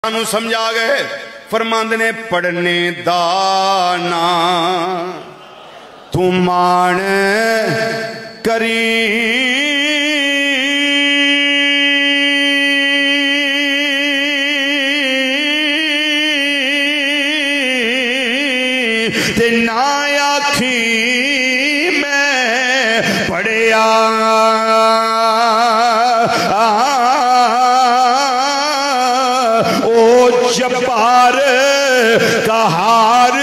سانو سمجھا گئے فرماند نے پڑھنے دانا تو مان کری تے نہ آکھی میں پڑھیا جبار کہار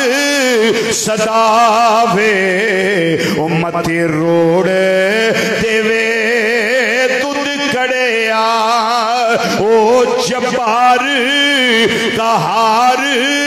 صداوے امت روڑ دیوے تد کڑیا او جبار کہار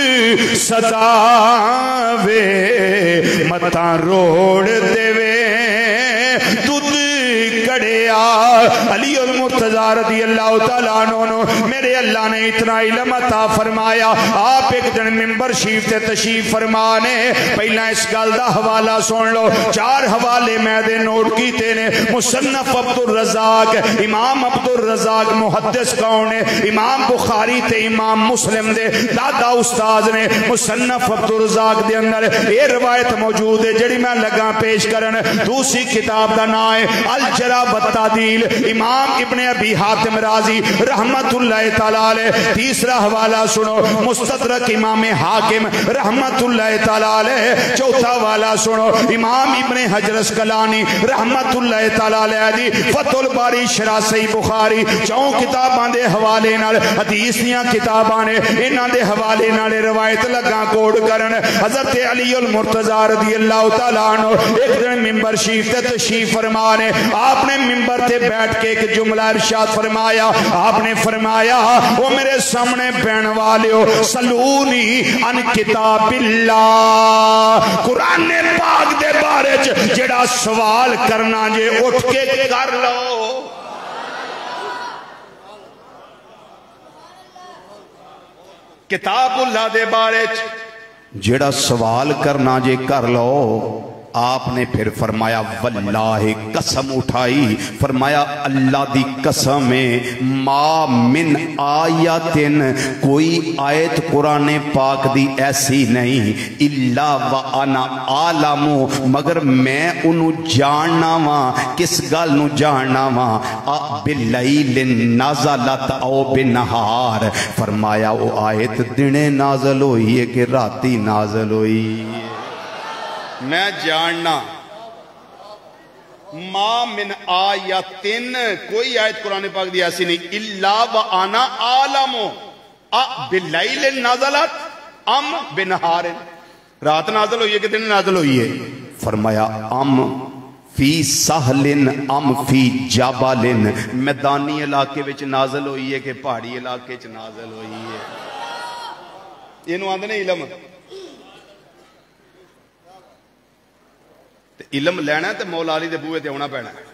صداوے متا روڑ دیوے تد کڑیا علی المرتضی رضی اللہ تعالیٰ عنہ میرے اللہ نے اتنا علم عطا فرمایا آپ ایک دن منبر شریف تے تشریف فرمانے پہلا اس گل دا حوالہ سن لو 4 حوالے میں دے نوٹ کیتے نے مصنف عبدالرزاق امام عبدالرزاق محدث کون ہے امام بخاری تے امام مسلم دے دادا استاذ نے مصنف عبدالرزاق دے اندر یہ روایت موجود ہے جڑی میں لگا پیش کرن دوسری کتاب دا نام ہے الجرح والتعدیل امام ابن ابی حاتم رازی رحمت اللہ تعالیٰ علیہ تیسرا حوالہ سنو مستدرک امام حاکم رحمت اللہ تعالیٰ علیہ چوتھا حوالہ سنو امام ابن حجر اسقلانی رحمت اللہ تعالیٰ علیہ فتح الباری شرح صحیح بخاری 4 کتاباں دے حوالے نال حدیث دیاں کتاباں نے انہاں دے حوالے نال روایت لگا کوڈ کرن حضرت علی المرتضی رضی اللہ تعالیٰ عنہ ایک دن منبر شریف تے تشریف فرمانے آپ نے منبر تے بیٹھ کے ایک جملہ ارشاد فرمایا آپ نے فرمایا وہ میرے سامنے بین والیو سلونی ان کتاب اللہ قرآن پاک دے بارے جڑا سوال کرنا جے اٹھ کے کر لو کتاب اللہ دے بارے جڑا سوال کرنا جے کر لو آپ نے پھر فرمایا واللہ قسم اٹھائی فرمایا اللہ دی قسم ما من آیاتن کوئی آیت قرآن پاک دی ایسی نہیں الا وانا عالم مگر میں انہوں جاننا وا کس گل نو جاننا وا باللیل نازلت او بنہار فرمایا وہ آیت دنے نازل ہوئی ہے کہ راتی نازل ہوئی میں جاننا ما من آیاتن کوئی آیت قرآن پاک دی ایسی نہیں الا وانا عالم باللیل نازلت ام بنہار رات نازل ہوئی ہے کہ دن نازل ہوئی ہے فرمایا ام فی سہلن ام فی جابالن میدانی علاقے وچ نازل ہوئی ہے کہ پہاڑی علاقے وچ نازل ہوئی ہے یہ آندے نے علم علم لینا ہے تو مولا علی دے بوئے تے ہونا پینا ہے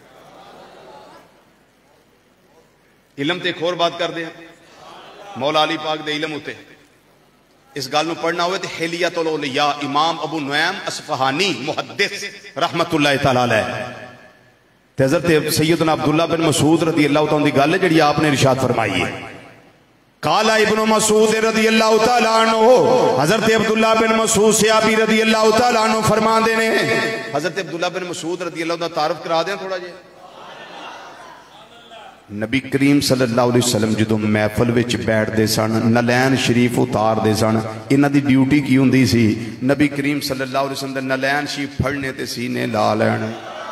علم تے ایک اور بات کر دیں مولا علی پاک دے علم ہوتے اس گال نو پڑھنا ہوئے تے حلیت الاولیاء امام ابو نعیم اصفہانی محدث رحمت اللہ تعالیٰ علیہ تے حضرت سیدنا عبداللہ بن مسعود رضی اللہ تعالیٰ دی گال ہے جڑی آپ نے ارشاد فرمائی ہے قال ابن مسعود رضی اللہ تعالیٰ عنہ حضرت عبداللہ بن مسعود صحابی رضی اللہ تعالیٰ عنہ فرما دینے حضرت عبداللہ بن مسعود رضی اللہ تعالیٰ تعارف کرا دیں تھوڑا جے نبی کریم صلی اللہ علیہ وسلم جدو محفل وچ بیٹھ دے سن نلین شریف اتار دے سن انہاں دی ڈیوٹی کی ہوندی سی نبی کریم صلی اللہ علیہ وسلم دے نلین شریف پھڑنے تے سینے لا لین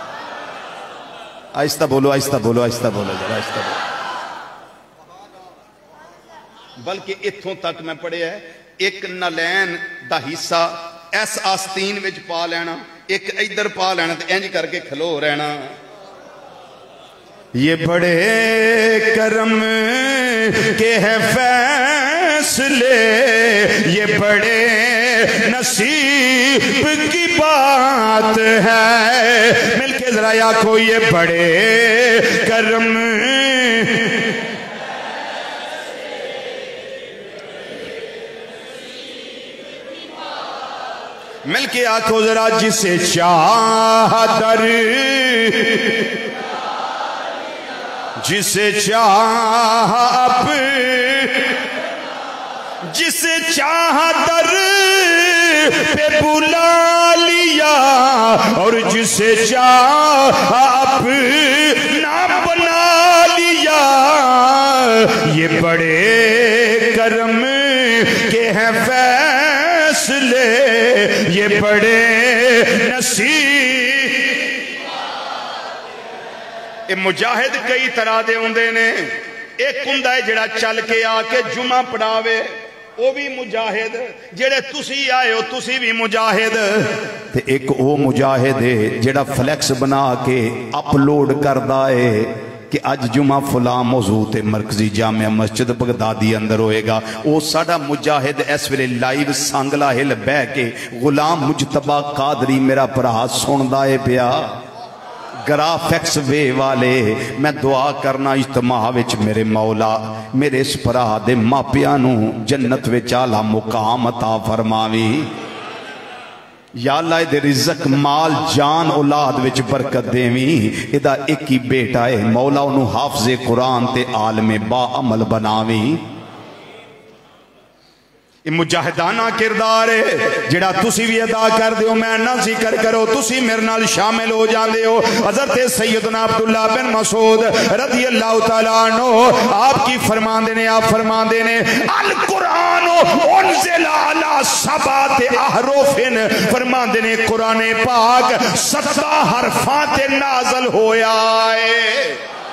آہستہ بولو آہستہ بولو آہستہ بولو آہستہ بولو بلکہ اتھوں تک میں پڑھے ہے ایک نلین دا حصہ ایس آستین وچ پا لینا ایک ادھر پا لینا تو انج کر کے کھلو رہنا یہ بڑے کرم کے ہیں فیصلے یہ بڑے نصیب کی بات ہے مل کے ذرا یا کو یہ بڑے کرم مل کے آنکھوں ذرا جسے چاہ در جسے چاہ جسے چاہا در پہ بلا لیا اور جسے چاہا اپنا بنا لیا یہ بڑے کرم کے ہیں فیصلے یہ بڑے نصیب اے مجاہد کئی طرح دے ہوندے نے ایک ہوندا ہے جڑا چل کے آ کے جمعہ پڑھاوے وہ بھی مجاہد جڑے تسی آئے ہو تسی بھی مجاہد تے ایک وہ مجاہد ہے جڑا فلیکس بنا کے اپلوڈ کردا ہے کہ آج جمعہ فلاں موضوع تے مرکزی جامعہ مسجد بغدادی اندر ہوئے گا وہ ساڑا مجاہد اس ویلے لائیو سانگلہ ہل بہ کے غلام مجتبہ قادری میرا پرا سوندائے پیا گرافکس وے والے میں دعا کرنا اجتماع وچ میرے مولا میرے اس پرا دے ماپیانو جنت وچ اعلیٰ مقام عطا فرماوی یا اللہ دے رزق مال جان اولاد وچ برکت دیویں ادا ایک ہی بیٹا ہے مولا انہوں حافظ قرآن تے عالم با عمل بناویں یہ مجاہدانہ کردار ہے جڑا تسی بھی ادا کر دیو میں نہ ذکر کرو تسی میرے نال شامل ہو جاندے ہو حضرت سیدنا عبداللہ بن مسعود رضی اللہ تعالیٰ عنہ آپ کی فرمان دینے آپ فرمان دینے القرآن انزل علی سبات احرف فرمان دینے قرآن پاک 7 حرفات نازل ہویا ہے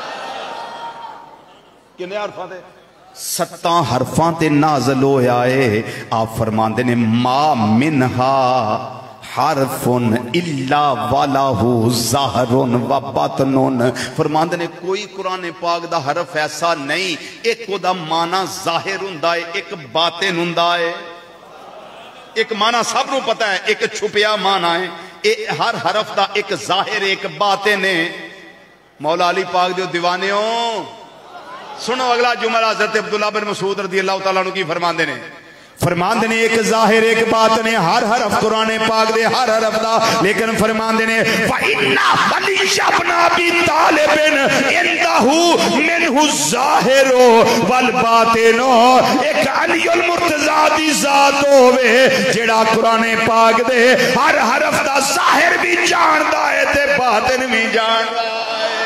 کنے حرفات 7 حرفان تے نازل ہویا ہے آپ فرمان دینے ما منہا حرفن الا والہو ظاہرن و باطنن فرمان دینے کوئی قرآن پاک دا حرف ایسا نہیں ایک کو دا معنی ظاہر ہندہ ہے ایک باطن ہندہ ہے ایک معنی سب نو پتہ ہے ایک چھپیا معنی ہے ہر حرف دا ایک ظاہر ایک باطن ہے مولا علی پاک دیو دیوانے ہوں سنو اگلا جملہ حضرت عبداللہ بن مسعود رضی اللہ تعالیٰ عنہ کی فرمان دینے ایک ظاہر ایک باطن ہے ہر حرف قرآن پاک دے ہر حرف دا لیکن فرمان دینے فَإِنَّا بَلِشَ بْنَ بِي طَالِبٍ اِنْدَهُ مِنْهُ الظَّاهِرُ وَالْبَاطِنُ ایک علی المرتضیٰ دی ذات ہوئے جڑا قرآن پاک دے ہر حرف دا ظاہر بھی جاندہ ہے تے باطن بھی جاندہ ہے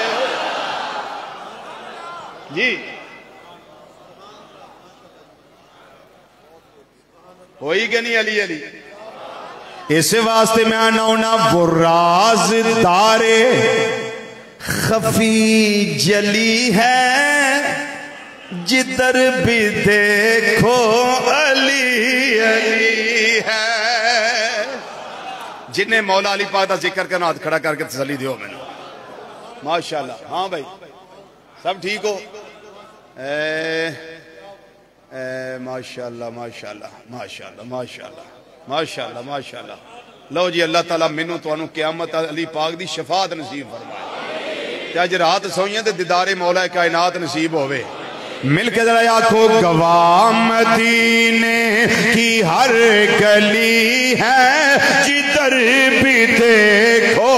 جی ہوئی کہ نہیں علی علی اس واسطے میں آنا ہونا وہ راز دارے خفی جلی ہے جدر بھی دیکھو علی علی ہے جنہیں مولا علی پاک دا ذکر کرنا ہاتھ کھڑا کر کے تسلی دیو میں نے ماشاءاللہ ہاں بھائی سب ٹھیک ہو ماشاءاللہ ماشاءاللہ ماشاءاللہ ماشاءاللہ ماشاءاللہ ماشاءاللہ لو جی اللہ تعالیٰ منو تو انہوں قیامت علی پاک دی شفاعت نصیب فرمائے کہ اج رات سوئیں تے دیدار مولا کائنات نصیب ہوئے مل کے ذرا آنکھو گواہ مدینے کی ہر گلی ہے جدھر بھی دیکھو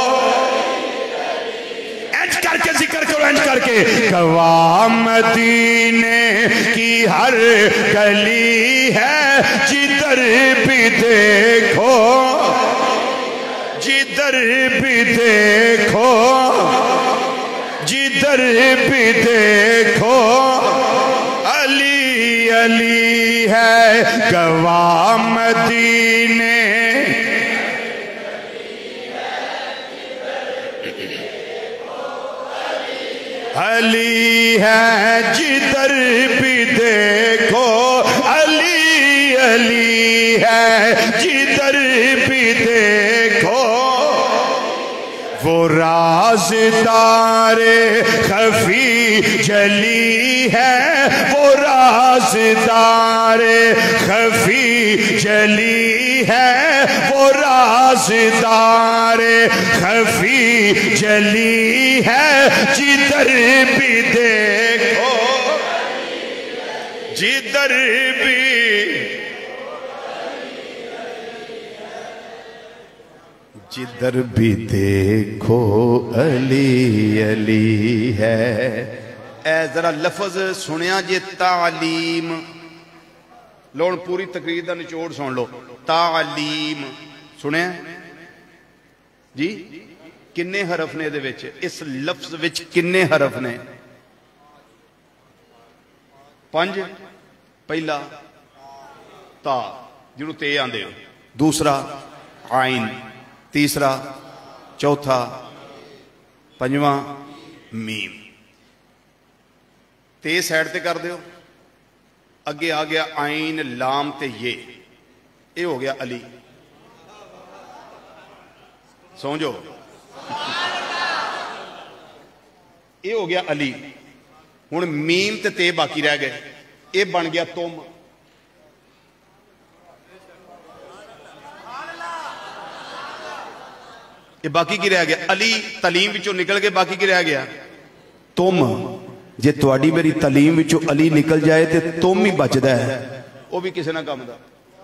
ذکر کرو انج کر کے گواہ مدینے کی ہر گلی ہے جدھر بھی دیکھو جدھر بھی دیکھو جدھر بھی دیکھو علی علی ہے گواہ مدینے علی ہے جدھر بھی دیکھو علی علی ہے جدھر بھی دیکھو وہ رازدار خفی جلی ہے وہ رازدار خفی جلی ہے وہ رازدار خفی جلی ہے جدھر بھی دیکھو جدھر بھی جدھر بھی دیکھو علی علی ہے اے ذرا لفظ سنیا جے تعلیم लो हुण पूरी तकरीर का निचोड़ सुन लो। तालीम सुनिया जी, किन्ने हरफ ने इहदे विच? इस लफ्ज विच किन्ने हरफ ने? 5। पहला ता जिन्हों ते आंदे हो, दूसरा आइन, तीसरा, चौथा, पंजवां मीम। ते साइड ते कर दो। अगे आ गया आइन लाम ते ये हो गया अली। समझो, ये हो गया अली। हुण मीम ते बाकी रह गए, ये बन गया तुम। ये बाकी की रह गया? अली तलीम विचों निकल के बाकी की रह गया? तुम। जे तुहाडी मेरी तलीम विचों अली निकल जाए तो तुम ही बचदा है, वो भी किसी ना काम दा।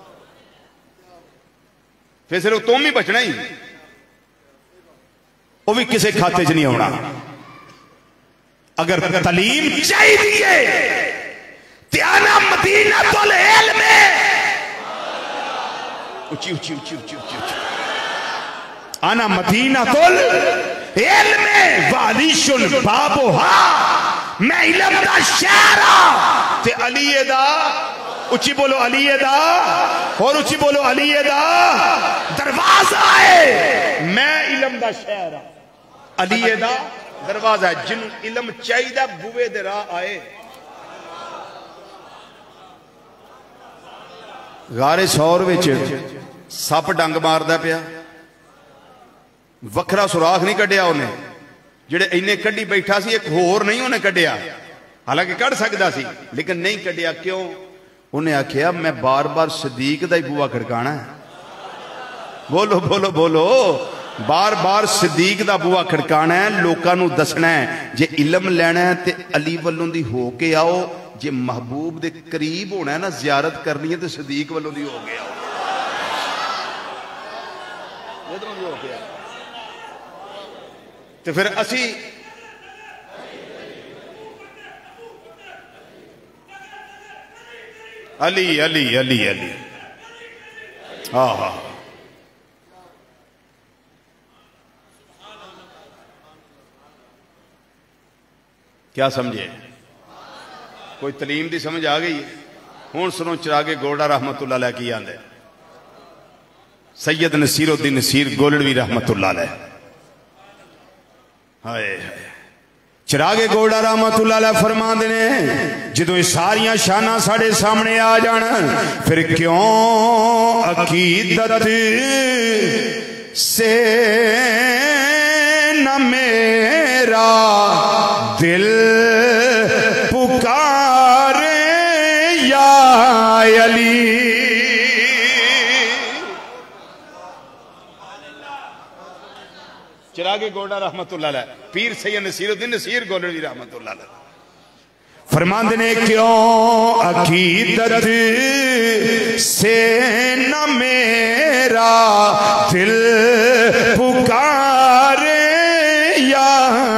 फिर सिर्फ तुम ही बचना ही, वो भी किसी खाते च नहीं आना। अगर तलीम चाहिए त्याना मदीना तुल इल्म, ऊंची ऊंची ऊंची ऊंची ऊंची, आना मदीना तुल इल्म वालिशुन बाबुहा, मैं इल्म दा शहर हां ते अली दा। उच्ची बोलो अली दा, और उच्ची बोलो अली दा दरवाजा है। मैं इल्म दा शहर हां, अली दा दरवाजा है। जिन इल्म चाहिए बुए दे राह आए। गारे सौर विच सप डंग मारदा पिया, वखरा सुराख नहीं कढ़िया उन्हें। जिहड़े इन्ने कढ़ी बैठा सी, एक होर नहीं उन्हें कढ़िया, हालांकि कढ़ सकदा सी लेकिन नहीं कढ़िया। क्यों? उन्हें आखिया मैं बार बार सदीक दा ही बूआ खड़काना है। बोलो बोलो बोलो, बार बार सदीक दा बूआ खड़काना है, लोकां नूं दसना है। जे इलम लैना है तो अली वल्लों दी हो के आओ, जे महबूब दे करीब होना है ना, जियारत करनी है तो सदीक वल्लों दी हो के आओ। इधरों दी हो के आओ। तो फिर असी अली अली अली अली, हाँ हाँ, क्या समझे? कोई तलीम की समझ आ गई? हुण सुनो चिरागे गोल्डा रहमतुल्लाह अलैह की आंदे, सैयद नसीरुद्दीन नसीर गोलड़वी रहमतुल्लाह अलैह। हाय हाय, चिरागे गोल्डा रहमतुल्लाह अलैह फरमांदे ने, जदों ये सारियां शाना साढ़े सामने आ जान, फिर क्यों अकीदत से न मेरा दिल पुकारे या अली। चिरागे गोल्डा रहमतुल्लाह अलैह, पीर सैयद नसीरुद्दीन नसीर गोलड़ी रहमतुल्लाह अलैह फरमांदे ने, क्यों अकीदत से न मेरा दिल पुकारे या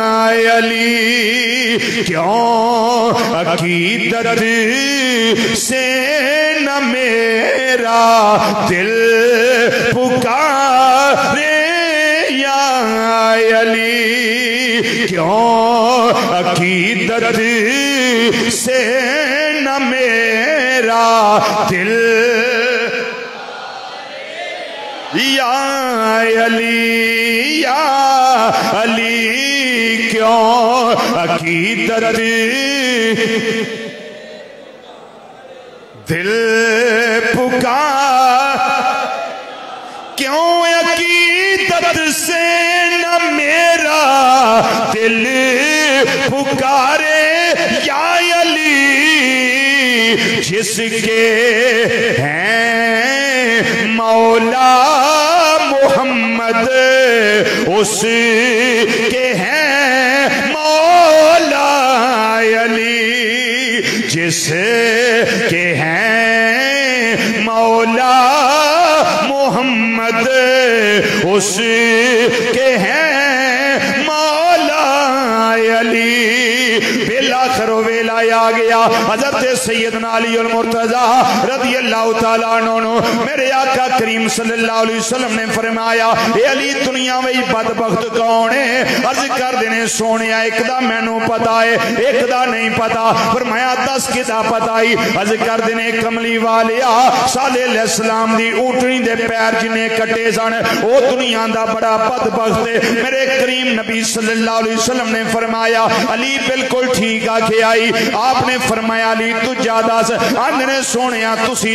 अली। क्यों अकीदत से न मेरा दिल पुकारे या अली। क्यों अकीदत से न मेरा दिल या अली, या अली। क्यों अकीदत दिल पुकार, क्यों अकीदत से न मेरा दिल पुकारे या अली। जिसके हैं मौला मोहम्मद, उसके हैं मौला अली। जिसके हैं मौला मोहम्मद, उसके हैं मौला अली। बेला खरो वेला لایا گیا حضرت سیدنا علی المرتضی رضی اللہ تعالیٰ عنہ میرے آقا کریم صلی اللہ علیہ وسلم نے فرمایا اے علی دنیا میں بدبخت کون ہے؟ عرض کر دینے سونے ایک دا میں نو پتا ہے ایک دا نہیں پتا فرمایا 10 کتا پتا ہی عرض کر دینے کملی والیا صالح علیہ السلام دی اونٹنی دے پیر جنہیں کٹے سن او دنیا دا بڑا بدبخت ہے میرے کریم نبی صلی اللہ علیہ وسلم نے فرمایا علی بالکل ٹھیک آکھے آئی آپ نے فرمایا علی تو جادہ سے آندھنے سونیا تسی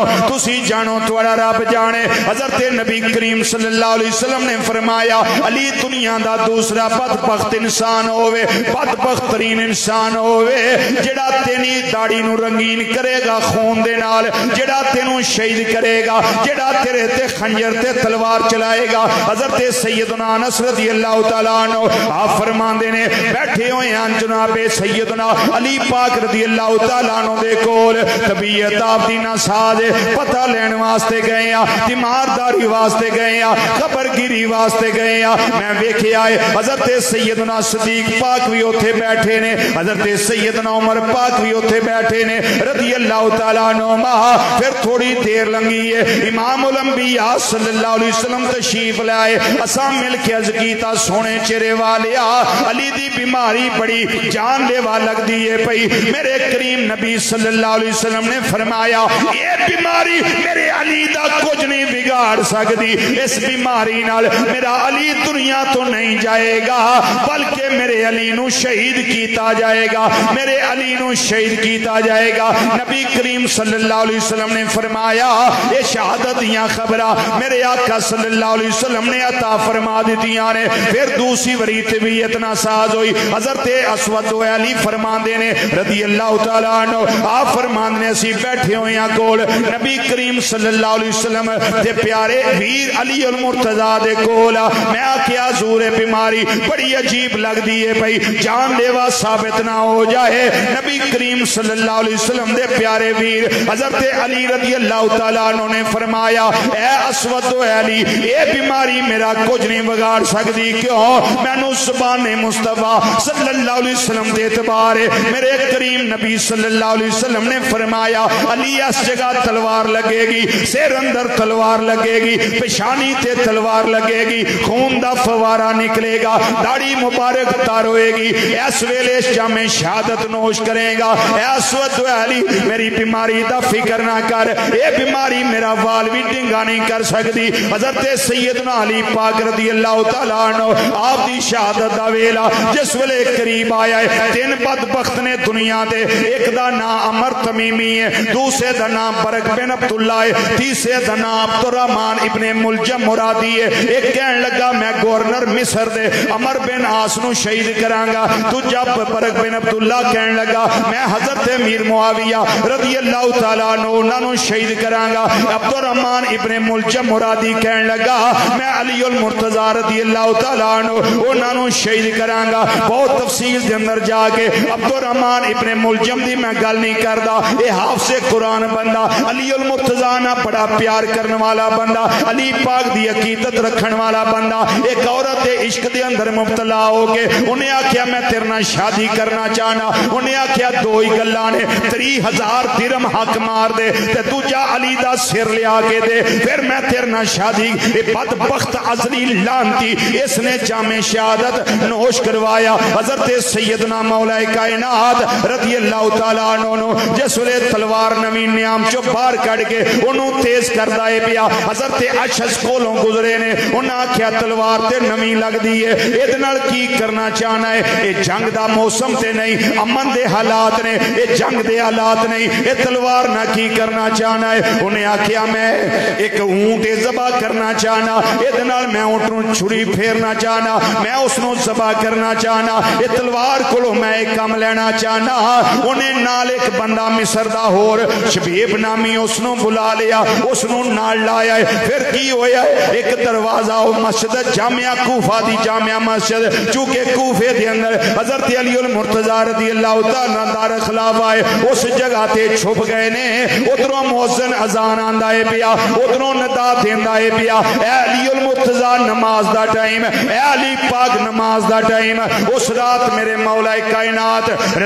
جانو توڑا رب جانے حضرت نبی کریم صلی اللہ علیہ وسلم نے فرمایا علی دنیا دا دوسرا بدبخت انسان ہوئے بدبخت ترین انسان ہوئے جڑا تینی داڑی نو رنگین کرے گا خون دے نال جڑا تینو شہید کرے گا جڑا تیرے تے خنجر تے تلوار چلائے گا حضرت سیدنا انس رضی اللہ تعالیٰ عنہ آپ فرمان دینے بیٹھے ہوئے ہیں جناب سیدنا علی پاک رضی اللہ تعالیٰ عنہ دے کول طبیعت آپ دینا ساز پتہ لین واسطے گئے ہیں تیمارداری واسطے گئے ہیں خبر گیری واسطے گئے ہیں میں ویکھے آئے حضرت سیدنا صدیق پاک بھی اتھے بیٹھے نے حضرت سیدنا عمر پاک بھی اتھے بیٹھے نے رضی اللہ تعالیٰ عنہ پھر تھوڑی دیر لنگی ہے امام الانبیاء صلی اللہ علیہ وسلم تشریف لائے اساں مل کے عرض کیتا سونے چہرے والیا علی دی بیماری بڑی جان لیوا لگ دیئے پئی میرے کریم نبی صلی اللہ علیہ وسلم نے فرمایا یہ بیماری میرے علی دا کچھ نہیں بگاڑ سکتی اس بیماری نال میرا علی دنیا تو نہیں جائے گا بلکہ میرے علی نو شہید کیتا جائے گا میرے علی نو شہید کیتا جائے گا نبی کریم صلی اللہ علیہ وسلم نے فرمایا یہ شہادت دیاں خبرہ میرے آقا صلی اللہ علیہ وسلم نے عطا فرما دیتیاں نے پھر دوسری وری طبیعت ناساز ہوئی حضرت اسود و علی فرمان دینے رضی اللہ تعالیٰ عنہ آپ فرمان دینے سی بیٹھے ہوئے ہیں کول نبی کریم صلی اللہ علیہ وسلم دے پیارے ویر علی المرتضی دے کولا میں آکیا زور بیماری بڑی عجیب لگ دیئے بھئی جان لیوا ثابت نہ ہو جائے نبی کریم صلی اللہ علیہ وسلم دے پیارے ویر حضرت علی رضی اللہ تعالیٰ عنہ نے فرمایا اے اسود و علی اے بیماری میرا کچھ نہیں بگاڑ سکتی کیوں میں نو زبان مصطفیٰ صلی اللہ علیہ وسلم دے اعتبار میرے کریم نبی صلی اللہ علیہ وسلم نے فرمایا علی اس جگہ تلوار لگے گی سیر اندر تلوار لگے گی پیشانی تے تلوار لگے گی خون دا فوارہ نکلے گا داڑھی مبارک تاروئے گی اس ویلے جامع شہادت نوش کرے گا اے اسود و علی میری بیماری دا فکر نہ کر اے بیماری میرا وال بھی ڈنگا نہیں کر سکتی حضرت سیدنا علی پاک رضی اللہ تعالیٰ عنہ آپ دی شہادت دا ویلا جس ویلے قریب آیا ہے 3 بدبخت نے دنیا دے ایک دا نام عمر تمیمی ہے دوسرے دا نام برک بن عبداللہ ہے تیسرے دا نام عبدالرحمن ابن ملجم مرادی ہے ایک کہنے لگا میں گورنر مصر دے عمر بن عاص نو شہید کرانگا تو جب برک بن عبداللہ کہنے لگا میں حضرت امیر معاویہ رضی اللہ تعالیٰ عنہ نو شہید کرانگا عبدالرحمن ابن ملجم مرادی کہنے لگا میں علی المرتضی رضی اللہ تعالیٰ عنہ نو شہید کرانگا بہت تفصیل دے اندر جا کے عبدالرحمن ابن ملجم دی میں گل نہیں کردہ اے حافظ قرآن بندہ علی المرتضی نا بڑا پیار کرنے والا بندہ علی پاک دی عقیدت رکھن والا بندہ ایک عورت عشق دے اندر مبتلا ہو کے انہیں آکھیا میں تیرنا شادی کرنا چاہنا انہیں آکھیا 2 ہی گلاں نے 30,000 درہم حق مار دے تے دوجا علی دا سر لیا کے دے پھر میں تیرنا شادی اے بدبخت عزلی لانتی اس نے جامع شہادت نوش کروایا حضرت سیدنا مولا کائنات رضی اللہ تعالیٰ عنہ جس ویلے تلوار نوین نیام چو باہر کڑ کے انہوں تیز کردہ ہے پیا حضرت اشس کولوں گزرے نے انہاں کیا تلوار تے نوین لگ دیئے ادنال کی کرنا چاہنا ہے اے جنگ دا موسم تے نہیں امن دے حالات نے اے جنگ دے حالات نہیں اے تلوار نہ کی کرنا چاہنا ہے انہیں آکھیا میں ایک اونٹ زبا کرنا چاہنا ادنال میں اونٹوں چھڑی پھیرنا چاہنا میں اس نو زبا کرنا چاہنا اے تلوار کلو میں ایک کم لینا چاہنا انہیں نال ایک بندہ مصر دا ہور شبیب نامی اس نو بلا لیا اس نو نال لایا ہے پھر کی ہویا ہے ایک دروازہ مسجد جامعہ کوفہ دی جامعہ مسجد چونکہ کوفے دے اندر حضرت علی المرتضی رضی اللہ تعالیٰ دار خلاف آئے اس جگہ تے چھپ گئے نے ادھروں موزن اذان آندہ ہے پیا ادھروں ندا دیندہ ہے پیا اے علی المرتضی نماز دا ٹائم اے علی پاک نماز دا ٹائم اس رات میرے مولا کائنات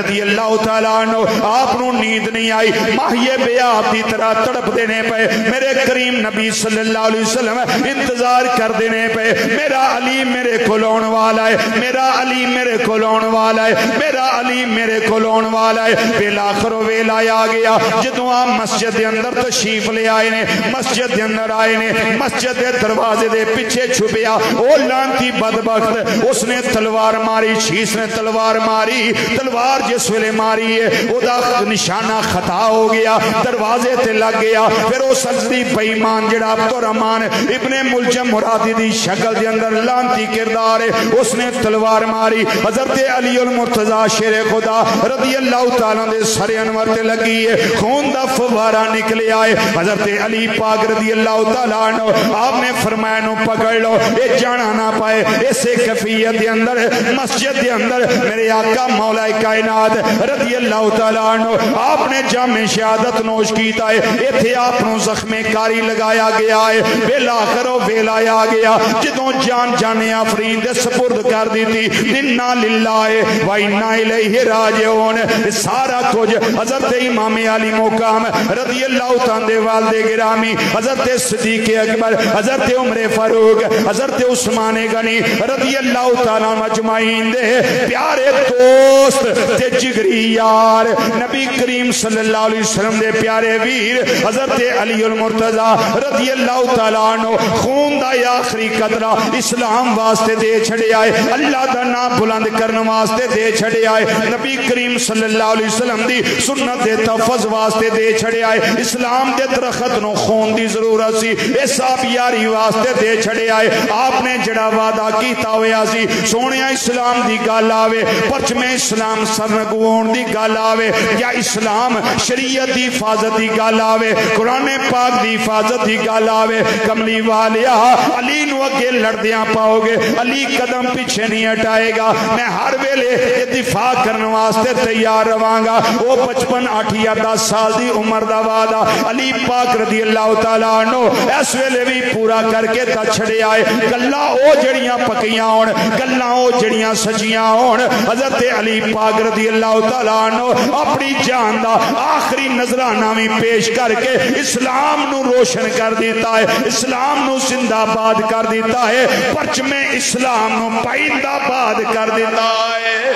رضی اللہ تعالیٰ عنہ آپ نو نیند نہیں آئی ماہیے بیاب دی طرح تڑپ دینے پہ میرے کریم نبی صلی اللہ علیہ وسلم انتظار کر دینے پہ میرا علی میرے کو لون والا ہے میرا علی میرے کو لون والا ہے میرا علی میرے کو لون والا ہے بالآخر ویلا آ گیا جدوں آپ مسجد دے اندر تشریف لے آئے نے مسجد دے اندر آئے نے مسجد دے دروازے دے پیچھے چھپیا او لانتی بدبخت اس نے تلوار ماری شیش نے تلوار ماری تلوار جس ویلے ماری ہے او دا نشانہ خطا ہو گیا دروازے تے لگ گیا پھر او سجدی بے ایمان جڑا عبدالرحمن ابن ملجم مرادی دی شکل دے اندر لانتی کردار ہے اس نے تلوار ماری حضرت علی المرتضی شیر خدا رضی اللہ تعالیٰ دے سر انور تے لگی ہے خون دا فوارہ نکلے آئے حضرت علی پاک رضی اللہ تعالیٰ عنہ آپ نے فرمایا نو پکڑ لو یہ جانا نہ پائے اسے کفیت دے اندر مسجد دے اندر میرے آقا مولا کائنات رضی اللہ تعالیٰ عنہ آپ نے جامع شہادت نوش کیتا ہے ایتھے آپ نو زخم کاری لگایا گیا ہے بالآخر ویلا آ گیا جدوں جان جانے آفرین دے سپرد کر دی تھی انا للہ و انا الیہ راجعون سارا کچھ حضرت امام علی مقام رضی اللہ تعالی والد گرامی حضرت صدیق اکبر حضرت عمر فاروق حضرت عثمان غنی رضی اللہ تعالی مجمعین دے پیارے دوست تے جگری یار نبی کریم صلی اللہ علیہ وسلم دے پیارے ویر حضرت علی المرتضی رضی اللہ تعالی عنہ خون دا آخری قطرہ اسلام واسطے دے چھڑے آئے اللہ دا نام بلند کرنے واسطے دے چھڑے آئے نبی کریم صلی اللہ علیہ وسلم دی سنت دے تحفظ واسطے دے چھڑے آئے اسلام دے درخت نو خون دی ضرورت سی اس آپ یاری واسطے دے چھڑے آئے آپ نے جڑا وعدہ کیتا ہویا سی سونیا اسلام دی گل آوے پرچم اسلام سرنگون دی گل آوے یا اسلام شریعت دی حفاظت دی گل آوے قرآن پاک دی حفاظت دی گل آوے کملی والیا علی نو اگے لڑدیاں پاؤ گے علی قدم پیچھے نہیں ہٹائے گا میں ہر ویلے دفاع کرنے واسطے تیار رہاں گا وہ 55 8 یا 10 سال دی عمر دا وعدہ علی پاک رضی اللہ تعالیٰ عنہ اس ویلے بھی پورا کر کے تا چھڑے آئے گلاں او جڑیاں پکیاں ہون گلاں او جڑیاں سچیاں ہون حضرت علی پاک رضی اللہ تعالیٰ عنہ اپنی جان دا آخری نظرانہ بھی پیش کر کے اسلام نو روشن کر دیتا ہے اسلام نو زندہ باد کر دیتا ہے پرچم اسلام نو پائندہ باد کر دیتا ہے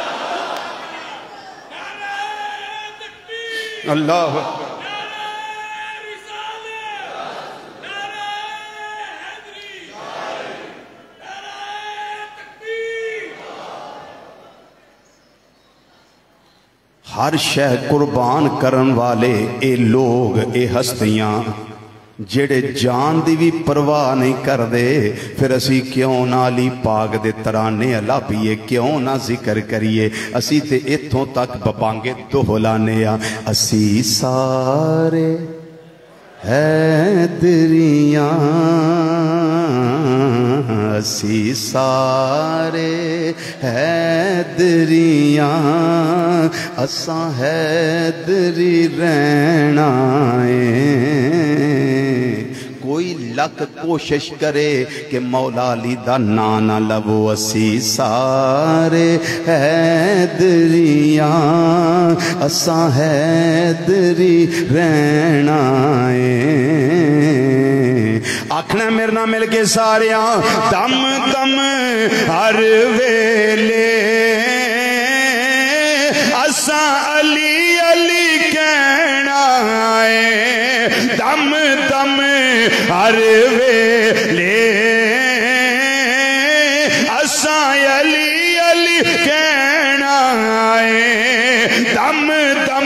اللہ ہر شے قربان کرن والے اے لوگ اے ہستیاں جڑے جان دی بھی پرواہ نہیں کر دے پھر اسی کیوں نہ علی پاک دے ترانے الاپیے کیوں نہ ذکر کریے اسی تے اتھوں تک بپانگے دہلانے اسی سارے حیدریاں اسی سارے حیدریاں اساں حیدری رہنا کوئی لک کوشش کرے کہ مولا علی دا نانا لبو اسی سارے حیدریاں اساں حیدری رہنا آکھنا میرے نام مل کے ساریاں دم دم ہر ویلے اساں علی علی کہنا ہے دم دم ہر ویلے اساں علی علی کہنا ہے دم دم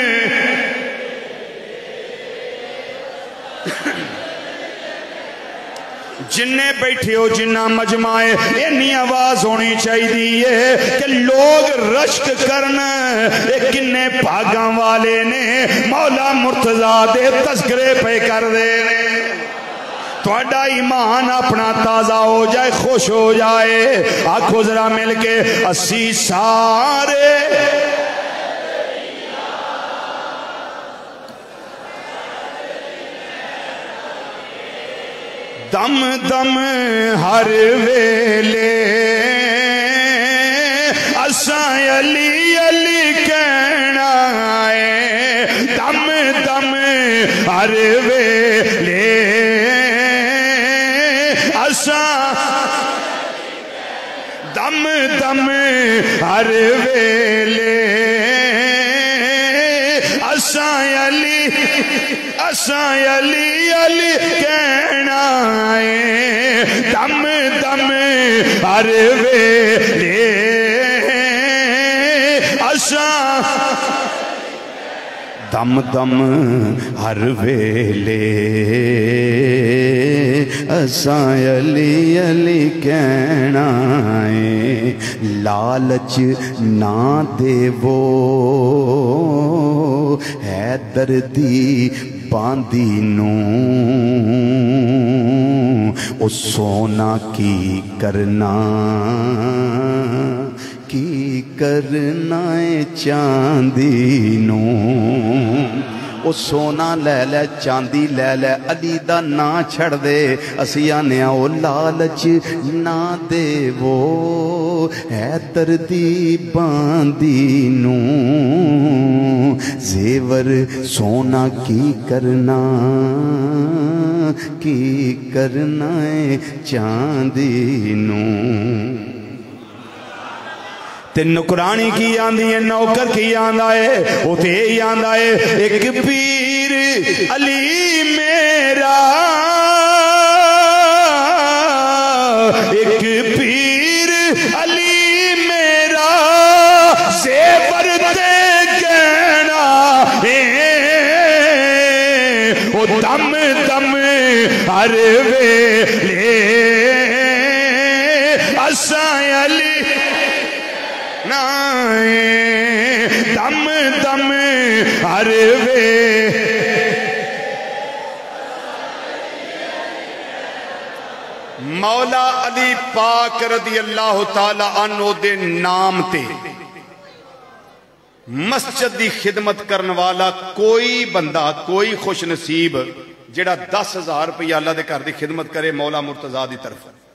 جنہیں بیٹھے ہو جنہ مجمعے اینی آواز ہونی چاہیے کہ لوگ رشک کرنا کنے بھاگاں والے نے مولا مرتضیٰ دے تذکرے پہ کر دے تھوڑا ایمان اپنا تازہ ہو جائے خوش ہو جائے آنکھوں ذرا مل کے اسی سارے دم دم ہر ویلے اساں علی علی ہر ویلے اساں دم دم ہر ویلے اساں علی علی کہنا ہے دم دم ہر ویلے اساں دم دم ہر ویلے اساں علی علی کہنا ہے لالچ نہ دیو حیدر دی باندی نو او سونا کی کرنا ہے چاندی نو او سونا لے لے چاندی لے لے علی دا نا چھڑ دے اسی آنے او لالچ نہ دے وہ حیدر دی باندی نو زیور سونا کی کرنا ہے چاندی نو تے نکرانی کی آندھی ہے نوکر کی آندھا ہے وہ تے ہی آندھا ہے ایک پیر علی میرا ایک پیر علی میرا زیور تے کہنا وہ دم دم ہر ویلے اساں علی دم دم ہر مولا علی پاک رضی اللہ تعالی عنہ دے نام تے مسجد دی خدمت کرن والا کوئی بندہ کوئی خوش نصیب جڑا 10,000 روپیہ اللہ دے گھر دی خدمت کرے مولا مرتضیٰ دی طرف